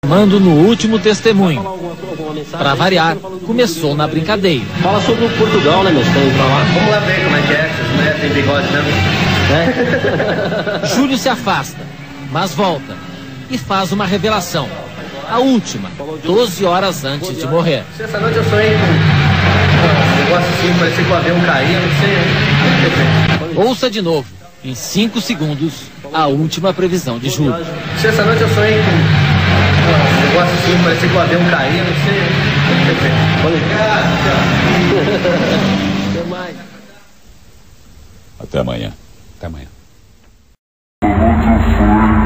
Mando no último testemunho. Para variar, começou na brincadeira. Fala sobre o Portugal, né, meu? Você tem pra lá? Vamos lá ver como é que é, essas mulheres têm bigode mesmo. Júlio se afasta, mas volta e faz uma revelação. A última, 12 horas antes de morrer. Essa noite eu sonhei com um negócio assim, parecia que o avião caía, não sei. Ouça de novo, em 5 segundos, a última previsão de Júlio. Essa noite eu sonhei com um negócio assim, parecia que o avião caía, não sei. Até mais. Até amanhã. Até amanhã.